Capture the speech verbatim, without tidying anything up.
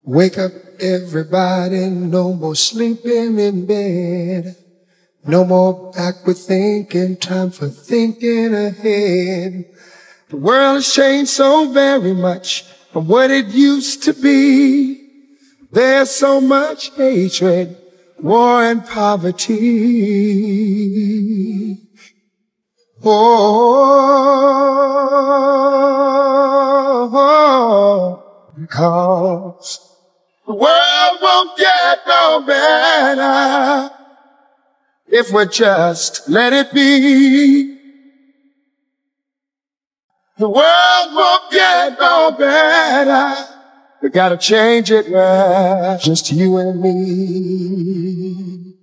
Wake up everybody, no more sleeping in bed. No more backward thinking, time for thinking ahead. The world has changed so very much from what it used to be. There's so much hatred, war and poverty. Oh, because the world won't get no better if we just let it be. The world won't get no better. We gotta change it now, just you and me.